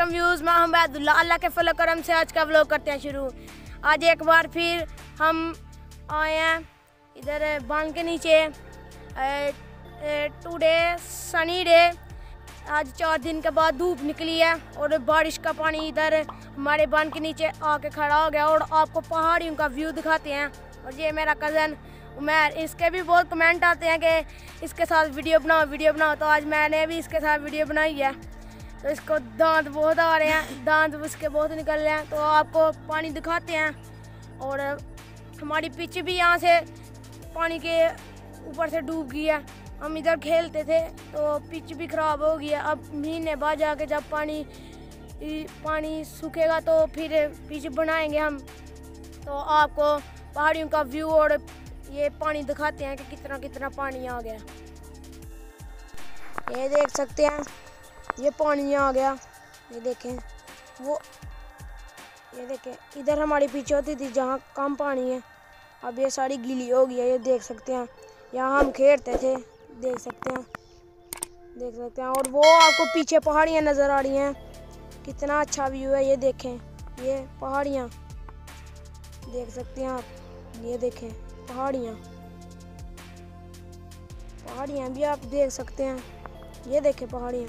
वालेकुम व्यूज़, मैं हम अब्दुल्ला। अल्लाह के फल करम से आज का व्लॉग करते हैं शुरू। आज एक बार फिर हम आए हैं इधर बांध के नीचे। Today sunny day. आज 4 दिन के बाद धूप निकली है और बारिश का पानी इधर हमारे बांध के नीचे आके खड़ा हो गया। और आपको पहाड़ियों का व्यू दिखाते हैं। और ये मेरा कज़न उमर, इसके भी बहुत कमेंट आते हैं कि इसके साथ वीडियो बनाओ। तो आज मैंने भी इसके साथ वीडियो बनाई है। तो इसको दांत बहुत आ रहे हैं, दांत उसके बहुत निकल रहे हैं। तो आपको पानी दिखाते हैं। और हमारी पिच भी यहाँ से पानी के ऊपर से डूब गई है। हम इधर खेलते थे तो पिच भी ख़राब हो गई है। अब महीने बाद जाके जब पानी सूखेगा तो फिर पिच बनाएंगे हम। तो आपको पहाड़ियों का व्यू और ये पानी दिखाते हैं कि कितना पानी आ गया। ये देख सकते हैं, ये पानी आ गया। ये देखें, ये देखें, इधर हमारी पीछे होती थी जहाँ कम पानी है, अब ये सारी गीली हो गई है। ये देख सकते हैं, यहाँ हम खेलते थे। देख सकते हैं। और वो आपको पीछे पहाड़ियाँ नज़र आ रही हैं। कितना अच्छा व्यू है। ये देखें, ये पहाड़ियाँ देख सकते हैं आप। ये देखें पहाड़ियाँ भी आप देख सकते हैं। ये देखें पहाड़ियाँ,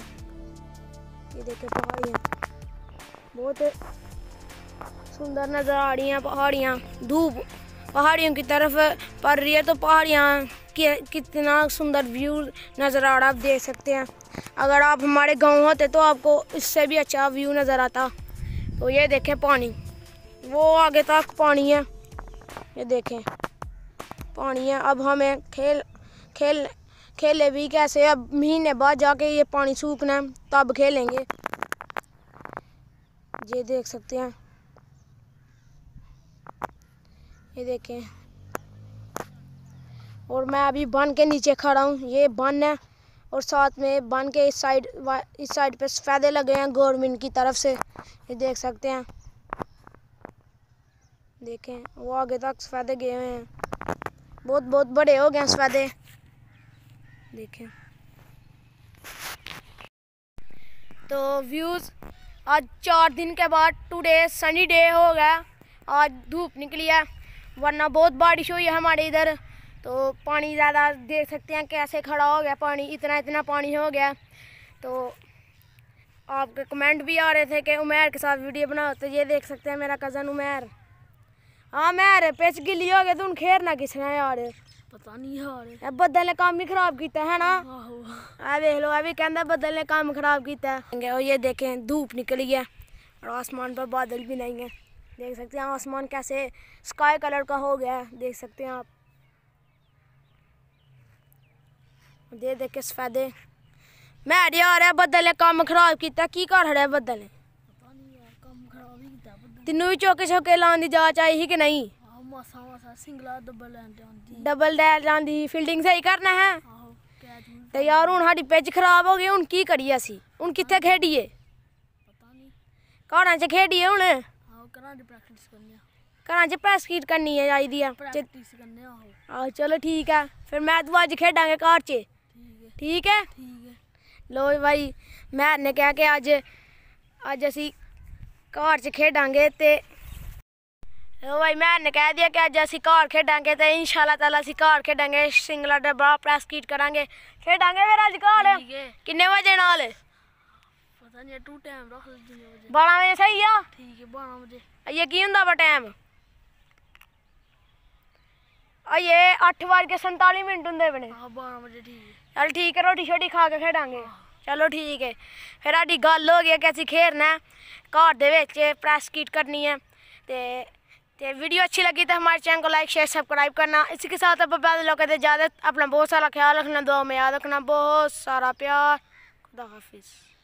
बहुत सुंदर नज़र आ रही हैं पहाड़ियाँ। धूप पहाड़ियों की तरफ पड़ रही है तो पहाड़ियाँ कितना सुंदर व्यू नज़र आ रहा है, आप देख सकते हैं। अगर आप हमारे गांव होते तो आपको इससे भी अच्छा व्यू नज़र आता। तो ये देखें पानी, वो आगे तक पानी है। ये देखें पानी है। अब हमें खेले भी कैसे, अब महीने बाद जाके ये पानी सूखना है तब खेलेंगे। ये देख सकते हैं, ये देखें। और मैं अभी बांध के नीचे खड़ा हूँ। ये बांध है और साथ में बांध के इस साइड पे सफेदे लगे हैं गवर्नमेंट की तरफ से। ये देख सकते हैं, देखें वो आगे तक सफेदे गए हुए हैं। बहुत बड़े हो गए सफेदे, देखें। तो व्यूज़, आज 4 दिन के बाद टुडे सनी डे हो गया। आज धूप निकली है, वरना बहुत बारिश हुई है हमारे इधर। तो पानी ज़्यादा देख सकते हैं कैसे खड़ा हो गया पानी, इतना पानी हो गया। तो आपके कमेंट भी आ रहे थे कि उमर के साथ वीडियो बनाओ। तो ये देख सकते हैं मेरा कज़न उमर। हाँ मैर, पिच गिल्ली हो गया तू खेरना किसने यार, पता नहीं यार। बदल ने काम भी खराब किया है ना। देख लो, अभी कहता बदल ने काम खराब किया है। और ये देखें धूप निकली है और आसमान पर बादल भी नहीं है। देख सकते हैं आसमान कैसे स्काई कलर का हो गया है, देख सकते हैं आप। देख के सफेदे मैं यार है, बदल ने काम खराब किया। की कर रहा है बदल ने? पता नहीं यार, काम खराब ही किया बदल। तेनों भी चौके लाने की जांच आई ही कि नहीं? मासा सिंगला डबल डैल आंदी फील्डिंग सही करना है। तो यार हूँ साड़ी पिच खराब हो गई, हूँ की करिए असी? हूँ कितने खेडिए? पता नहीं, घर च खेडिए हूँ। घर च प्रैक्टिस करनी है चाहिए। चलो ठीक है, फिर मैं तू अज खेडांगे घर च। ठीक है। लो भाई, मैं ने कहा कि अज असी घर च खेडांगे। ते लो भाई, मैं ने कह दिया कि अज असी घर खेडांगे। तो इंशाल्लाह ताला असी घर खेडांगे, सिंगला डब्बा प्रैक्टिस करांगे, खेडांगे फिर अज घर। किन्ने बजे नाल? पता नहीं, तू टाइम रख ले 12 बजे सही आ? ठीक है, 12 बजे। ये की हुंदा टाइम? ये 8:47 होंगे बने। 12 बजे ठीक है। चल ठीक है, रोटी शोटी खा के खेडांगे। चलो ठीक है, फिर साडी गल हो गई कि असीं खेलना है घर दे विच, प्रैक्टिस करनी है। ते वीडियो अच्छी लगी तो हमारे चैनल को लाइक शेयर सब्सक्राइब करना। इसी के साथ अब पैदल लोग इजाज़त। अपना बहुत सारा ख्याल रखना, दुआ में याद रखना, बहुत सारा प्यार। खुदा हाफिज़।